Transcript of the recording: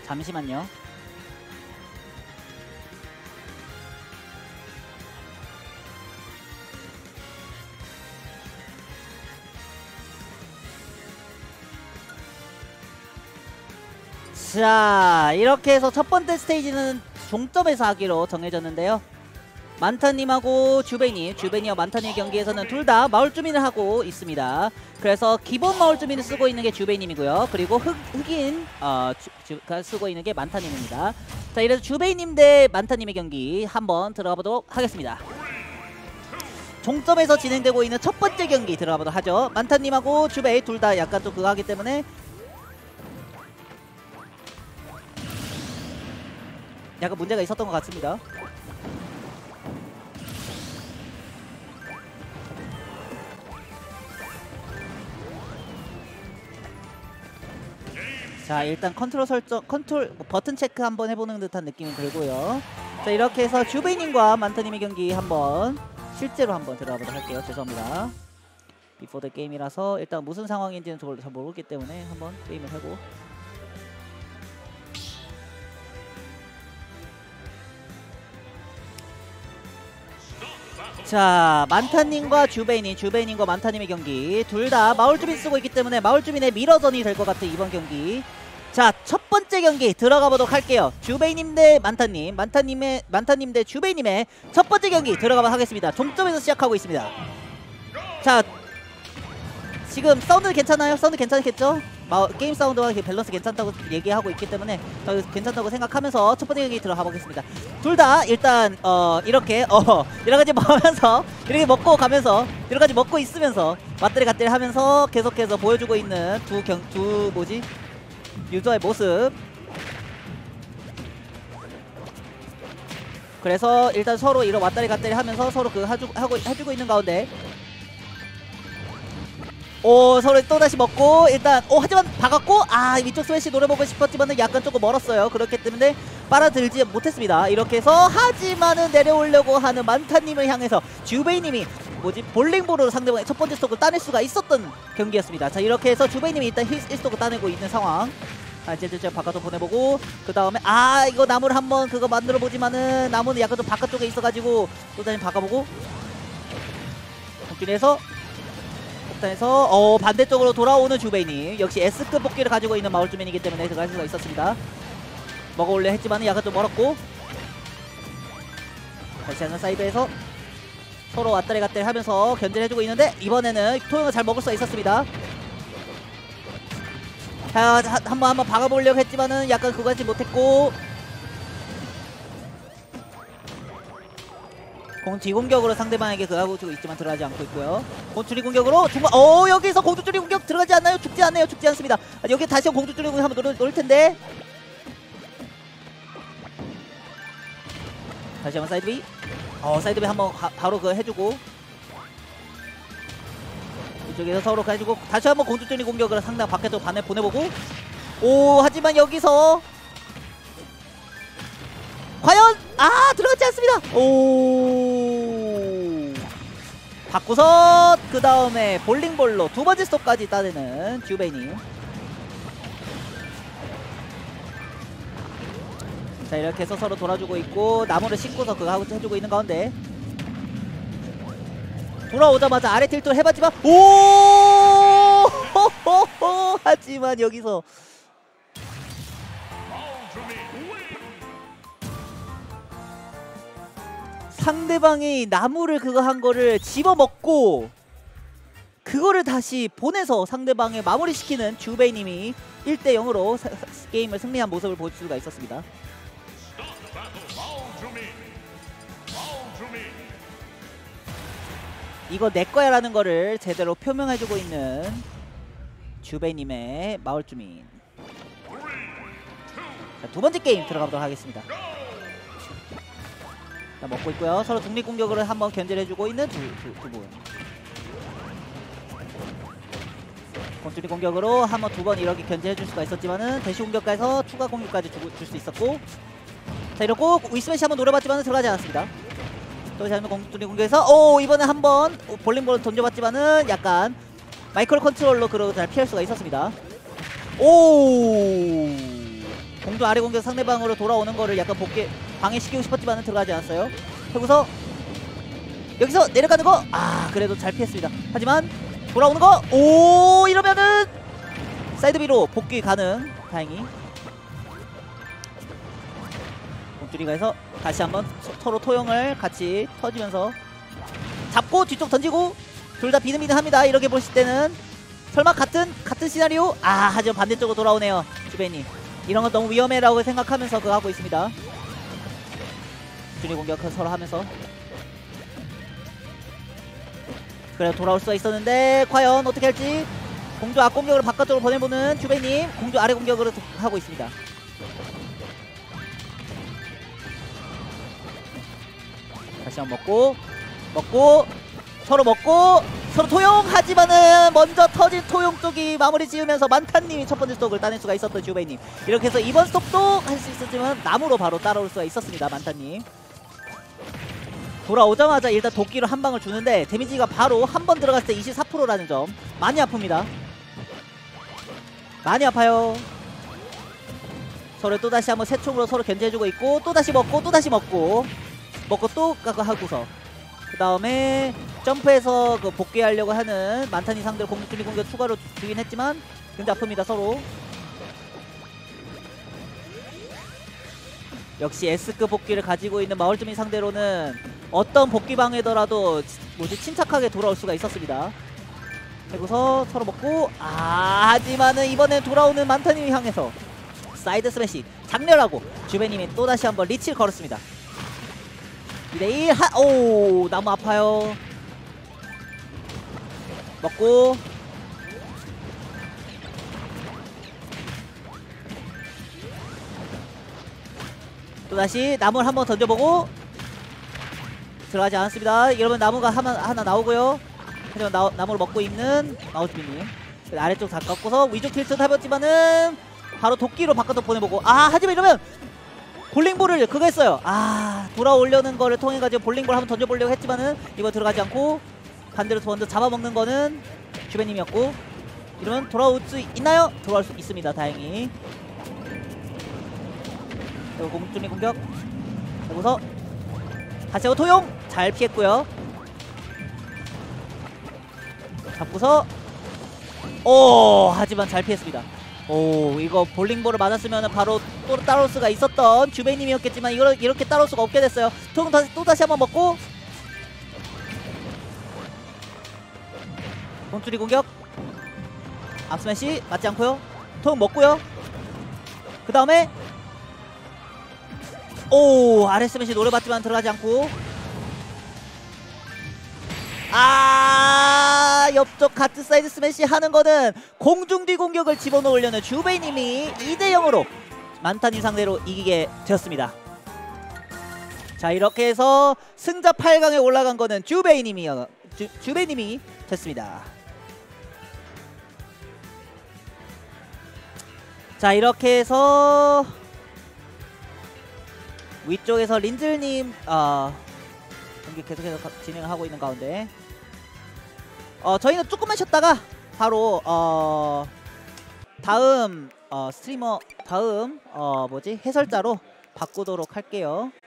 잠시만요. 자, 이렇게 해서 첫 번째 스테이지는 종점에서 하기로 정해졌는데요. 만타님하고 주베니와 만타님 경기에서는 둘 다 마을 주민을 하고 있습니다. 그래서 기본 마을 주민을 쓰고 있는 게 주베이님이고요. 그리고 흑인 쓰고 있는 게 만타님입니다. 자, 이래서 주베이님 대 만타님의 경기 한번 들어가 보도록 하겠습니다. 종점에서 진행되고 있는 첫 번째 경기 들어가 보도록 하죠. 만타님하고 주베이 둘 다 약간 또 그거 하기 때문에 약간 문제가 있었던 것 같습니다. 자, 일단 컨트롤 버튼 체크 한번 해보는 듯한 느낌이 들고요. 자, 이렇게 해서 주베이님과 만타님의 경기 한번 실제로 한번 들어가 보도록 할게요. 죄송합니다. 비포 더 게임이라서 일단 무슨 상황인지는 잘 모르기 때문에 한번 게임을 하고. 자, 만타님과 주베이님과 만타님의 경기 둘 다 마을주민 쓰고 있기 때문에 마을주민의 미러전이 될 것 같은 이번 경기. 자, 첫 번째 경기 들어가 보도록 할게요. 주베이님 대 만타님, 만타님 대 주베이님의 첫 번째 경기 들어가보도록 하겠습니다. 종점에서 시작하고 있습니다. 자, 지금 사운드 괜찮아요? 사운드 괜찮겠죠? 게임 사운드와 밸런스 괜찮다고 얘기하고 있기 때문에 괜찮다고 생각하면서 첫 번째 경기 들어가 보겠습니다. 둘 다 일단 이렇게 여러 가지 먹으면서 이렇게 먹고 가면서 여러 가지 먹고 있으면서 맞들이 갓들이 하면서 계속해서 보여주고 있는 두 유저의 모습. 그래서 일단 서로 이런 왔다리 갔다리 하면서 서로 해주고 있는 가운데 서로 또다시 먹고 일단 하지만 박았고 위쪽 스매시 노려보고 싶었지만은 약간 조금 멀었어요. 그렇기 때문에 빨아들지 못했습니다. 이렇게 해서 하지만은 내려오려고 하는 만타님을 향해서 주베이님이 볼링볼으로 상대방의 첫 번째 스톡을 따낼 수가 있었던 경기였습니다. 자, 이렇게 해서 주베이님이 일단 1스톡을 따내고 있는 상황. 이제 바깥으로 보내보고 그 다음에 이거 나무를 한번 그거 만들어보지만은 나무는 약간 좀 바깥쪽에 있어가지고 또 다시 박아보고 복귀해서 반대쪽으로 돌아오는 주베이님. 역시 S급 복귀를 가지고 있는 마을주민이기 때문에 들어갈 수가 있었습니다. 먹어올려 했지만은 약간 좀 멀었고 다시 한번 사이드에서 서로 왔다리 갔다리 하면서 견제를 해주고 있는데 이번에는 토용을 잘 먹을 수가 있었습니다. 자, 한번 박아보려고 했지만은 약간 그거 하지 못했고 뒤공격으로 상대방에게 그거 하고 있지만 들어가지 않고 있고요. 공투리 공격으로 여기서 공투리 공격 들어가지 않나요? 죽지 않네요. 죽지 않습니다. 여기 다시 공투리 공격 한번 노릴 텐데 다시 한번 사이드 B. 사이드 B 한번 바로 그거 해주고 이쪽에서 서로 가지고 다시 한번 공투리 공격을 상대방 밖에서 보내보고 하지만 여기서 과연 들어가지 않습니다. 바꾸서 그 다음에 볼링볼로 두 번째 스톱까지 따내는 주베이님. 자, 이렇게 해서 서로 돌아주고 있고 나무를 싣고서 그거 하고 해주고 있는 가운데 돌아오자마자 아래 틸트를 해봤지만 하지만 여기서 상대방이 나무를 그거 한 거를 집어먹고 그거를 다시 보내서 상대방의 마무리시키는 주베이님이 1대0으로 게임을 승리한 모습을 볼 수가 있었습니다. 이거 내거야 라는 거를 제대로 표명해주고 있는 주베이님의 마을주민. 자, 두 번째 게임 들어가보도록 하겠습니다. 자, 먹고 있고요. 서로 독립공격으로 한번 견제를 해주고 있는 두 분. 공투리 공격으로 한번 두 번 이렇게 견제해줄 수가 있었지만은 대시 공격까지서 추가 공격까지 줄 수 있었고 자, 이러고 위스매시 한번 노려봤지만은 들어가지 않았습니다. 또 잘못 공투리 공격에서 이번에 한번 볼링볼을 던져봤지만은 약간 마이크로 컨트롤로 그러고 잘 피할 수가 있었습니다. 공중 아래 공격 상대방으로 돌아오는 거를 약간 방해시키고 싶었지만 들어가지 않았어요. 그리고서 여기서 내려가는 거 그래도 잘 피했습니다. 하지만 돌아오는 거 이러면은 사이드 B로 복귀 가능. 다행히 공줄이가 해서 다시 한번 서로 토용을 같이 터지면서 잡고 뒤쪽 던지고 둘 다 비등비등합니다. 이렇게 보실 때는 설마 같은 시나리오? 하지만 반대쪽으로 돌아오네요. 주베이님 이런 건 너무 위험해라고 생각하면서 그거 하고 있습니다. 준이 공격 서로 하면서 그래 돌아올 수가 있었는데 과연 어떻게 할지. 공주 앞 공격으로 바깥쪽으로 보내보는 주베이님 공주 아래 공격으로 하고 있습니다. 다시 한번 먹고 서로 토용하지만은 먼저 터진 토용 쪽이 마무리 지으면서 만탄님이 첫 번째 스톡을 따낼 수가 있었던 주베이님. 이렇게 해서 이번 스톡도 할 수 있었지만 나무로 바로 따라올 수가 있었습니다. 만탄님 돌아오자마자 일단 도끼로 한 방을 주는데 데미지가 바로 한 번 들어갔을 때 24%라는 점 많이 아픕니다. 많이 아파요. 서로 또다시 한번 새 총으로 서로 견제해주고 있고 또다시 먹고 또 까고 하고서 그 다음에 점프해서 그 복귀하려고 하는 만탄이 상대로 공중준비 공격 추가로 주긴 했지만 근데 아픕니다. 서로 역시 S급 복귀를 가지고 있는 마을주민 상대로는 어떤 복귀 방해더라도 침착하게 돌아올 수가 있었습니다. 그리고서 서로 먹고 하지만은 이번엔 돌아오는 만탄님이 향해서 사이드 스매시 장렬하고 주베님이 또다시 한번 리치를 걸었습니다. 2대1 나무 아파요. 먹고 또다시 나무를 한번 던져보고 들어가지 않았습니다. 여러분 나무가 하나 나오고요. 하지만 나무를 먹고 있는 마우스비님 아래쪽 다 깎고서 위쪽 틸트 타봤지만은 바로 도끼로 바꿔서 보내보고 하지만 이러면 볼링볼을 그거 했어요. 돌아오려는 거를 통해 가지고 볼링볼 한번 던져보려고 했지만은 이거 들어가지 않고 반대로 먼저 잡아먹는 거는 주베님이었고 이러면 돌아올 수 있나요? 돌아올 수 있습니다. 다행히. 그리고 공중의 공격 그리고서 다시 하고 토용 잘 피했고요. 잡고서 하지만 잘 피했습니다. 이거 볼링볼을 맞았으면 바로 또 따라올 수가 있었던 주베이님이었겠지만 이걸 이렇게 따라올 수가 없게 됐어요. 토용 또다시 한번 먹고 공줄이 공격 앞스매시 맞지 않고요. 토용 먹고요. 그 다음에 아래 스매시 노려봤지만 들어가지 않고 옆쪽 가트 사이드 스매시 하는 거는 공중뒤 공격을 집어넣으려는 주베이님이 2대0으로 만탄이 상대로 이기게 되었습니다. 자 이렇게 해서 승자 8강에 올라간 거는 주베이님이 됐습니다. 자 이렇게 해서 위쪽에서 린즐님 경기 계속해서 진행을 하고 있는 가운데 저희는 조금만 쉬었다가 바로 다음 스트리머 다음 해설자로 바꾸도록 할게요.